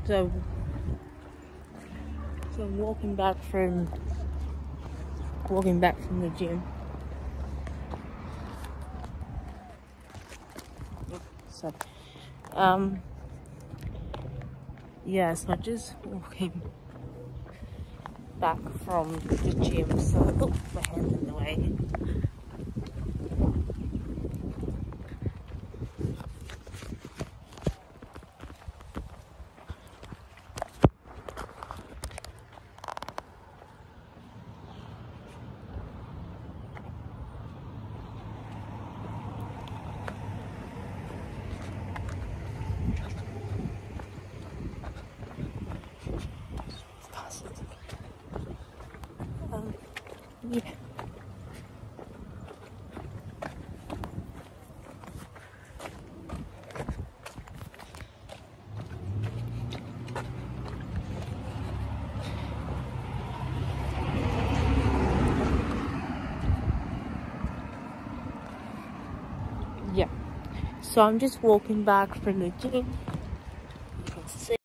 So I'm walking back from the gym. So yeah, so I'm just walking back from the gym. So my hand's in the way. Yeah. Yeah. So I'm just walking back from the gym. You can see.